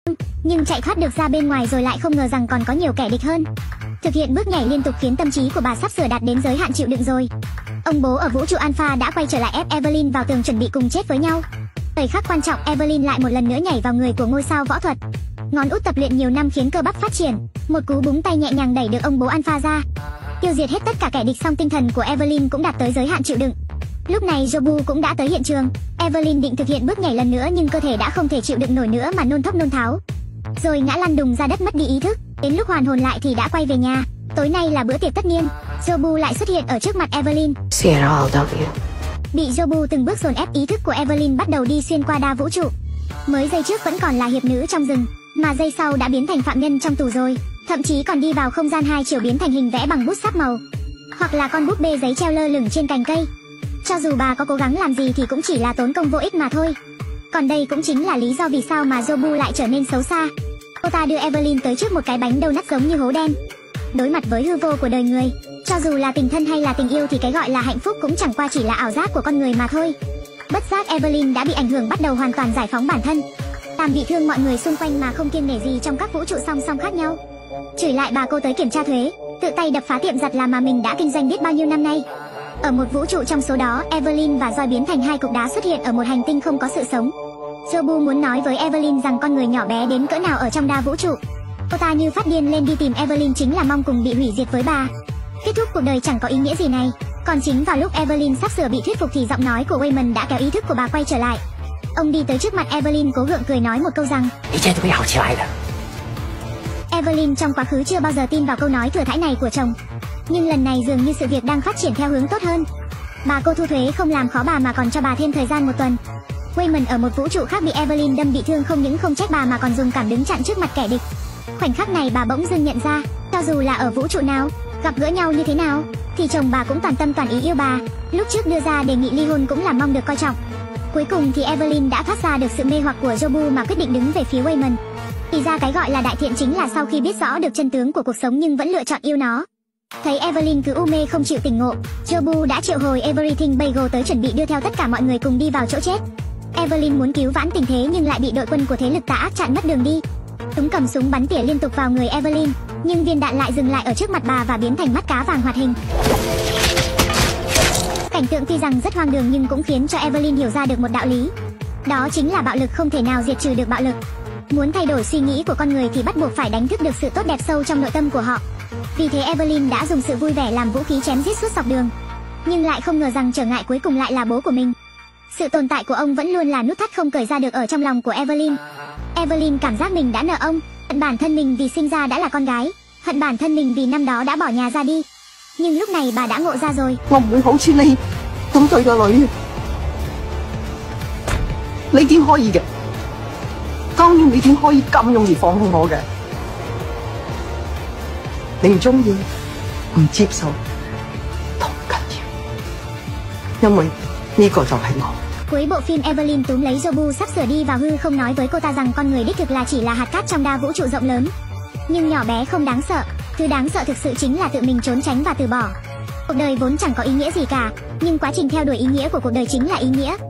nhưng chạy thoát được ra bên ngoài rồi lại không ngờ rằng còn có nhiều kẻ địch hơn. Thực hiện bước nhảy liên tục khiến tâm trí của bà sắp sửa đạt đến giới hạn chịu đựng rồi. Ông bố ở vũ trụ Alpha đã quay trở lại ép Evelyn vào tường chuẩn bị cùng chết với nhau. Thời khắc quan trọng, Evelyn lại một lần nữa nhảy vào người của ngôi sao võ thuật. Ngón út tập luyện nhiều năm khiến cơ bắp phát triển, một cú búng tay nhẹ nhàng đẩy được ông bố Alpha ra. Tiêu diệt hết tất cả kẻ địch xong, tinh thần của Evelyn cũng đạt tới giới hạn chịu đựng. Lúc này Jobu cũng đã tới hiện trường. Evelyn định thực hiện bước nhảy lần nữa nhưng cơ thể đã không thể chịu đựng nổi nữa mà nôn thốc nôn tháo, rồi ngã lăn đùng ra đất mất đi ý thức. Đến lúc hoàn hồn lại thì đã quay về nhà. Tối nay là bữa tiệc tất niên. Jobu lại xuất hiện ở trước mặt Evelyn. Bị Jobu từng bước dồn ép, ý thức của Evelyn bắt đầu đi xuyên qua đa vũ trụ. Mới giây trước vẫn còn là hiệp nữ trong rừng, mà giây sau đã biến thành phạm nhân trong tù rồi. Thậm chí còn đi vào không gian 2 chiều biến thành hình vẽ bằng bút sáp màu, hoặc là con búp bê giấy treo lơ lửng trên cành cây. Cho dù bà có cố gắng làm gì thì cũng chỉ là tốn công vô ích mà thôi. Còn đây cũng chính là lý do vì sao mà Jobu lại trở nên xấu xa. Cô ta đưa Evelyn tới trước một cái bánh donut giống như hố đen. Đối mặt với hư vô của đời người, cho dù là tình thân hay là tình yêu thì cái gọi là hạnh phúc cũng chẳng qua chỉ là ảo giác của con người mà thôi. Bất giác Evelyn đã bị ảnh hưởng, bắt đầu hoàn toàn giải phóng bản thân, làm bị thương mọi người xung quanh mà không kiêng nể gì trong các vũ trụ song song khác nhau. Chửi lại bà cô tới kiểm tra thuế, tự tay đập phá tiệm giặt là mà mình đã kinh doanh biết bao nhiêu năm nay. Ở một vũ trụ trong số đó, Evelyn và Joy biến thành hai cục đá xuất hiện ở một hành tinh không có sự sống. Jobu muốn nói với Evelyn rằng con người nhỏ bé đến cỡ nào ở trong đa vũ trụ. Cô ta như phát điên lên đi tìm Evelyn chính là mong cùng bị hủy diệt với bà. Kết thúc cuộc đời chẳng có ý nghĩa gì này. Còn chính vào lúc Evelyn sắp sửa bị thuyết phục thì giọng nói của Wayman đã kéo ý thức của bà quay trở lại. Ông đi tới trước mặt Evelyn, cố gượng cười nói một câu rằng Evelyn trong quá khứ chưa bao giờ tin vào câu nói thừa thãi này của chồng, nhưng lần này dường như sự việc đang phát triển theo hướng tốt hơn. Bà cô thu thuế không làm khó bà mà còn cho bà thêm thời gian 1 tuần. Wayman ở một vũ trụ khác bị Evelyn đâm bị thương, không những không trách bà mà còn dùng cảm đứng chặn trước mặt kẻ địch. Khoảnh khắc này bà bỗng dưng nhận ra, cho dù là ở vũ trụ nào, gặp gỡ nhau như thế nào, thì chồng bà cũng toàn tâm toàn ý yêu bà. Lúc trước đưa ra đề nghị ly hôn cũng là mong được coi trọng. Cuối cùng thì Evelyn đã thoát ra được sự mê hoặc của Jobu mà quyết định đứng về phía Wayman. Thì ra cái gọi là đại thiện chính là sau khi biết rõ được chân tướng của cuộc sống nhưng vẫn lựa chọn yêu nó. Thấy Evelyn cứ u mê không chịu tỉnh ngộ, Jobu đã triệu hồi Everything Bagel tới chuẩn bị đưa theo tất cả mọi người cùng đi vào chỗ chết. Evelyn muốn cứu vãn tình thế nhưng lại bị đội quân của thế lực tà ác chặn mất đường đi. Chúng cầm súng bắn tỉa liên tục vào người Evelyn, nhưng viên đạn lại dừng lại ở trước mặt bà và biến thành mắt cá vàng hoạt hình. Cảnh tượng tuy rằng rất hoang đường nhưng cũng khiến cho Evelyn hiểu ra được một đạo lý. Đó chính là bạo lực không thể nào diệt trừ được bạo lực. Muốn thay đổi suy nghĩ của con người thì bắt buộc phải đánh thức được sự tốt đẹp sâu trong nội tâm của họ. Vì thế Evelyn đã dùng sự vui vẻ làm vũ khí chém giết suốt dọc đường. Nhưng lại không ngờ rằng trở ngại cuối cùng lại là bố của mình. Sự tồn tại của ông vẫn luôn là nút thắt không cởi ra được ở trong lòng của Evelyn. Evelyn cảm giác mình đã nợ ông, hận bản thân mình vì sinh ra đã là con gái, hận bản thân mình vì năm đó đã bỏ nhà ra đi. Nhưng lúc này bà đã ngộ ra rồi. Cuối bộ phim, Evelyn túm lấy Jobu sắp sửa đi vào hư không, nói với cô ta rằng con người đích thực là chỉ là hạt cát trong đa vũ trụ rộng lớn, nhưng nhỏ bé không đáng sợ. Thứ đáng sợ thực sự chính là tự mình trốn tránh và từ bỏ. Cuộc đời vốn chẳng có ý nghĩa gì cả, nhưng quá trình theo đuổi ý nghĩa của cuộc đời chính là ý nghĩa.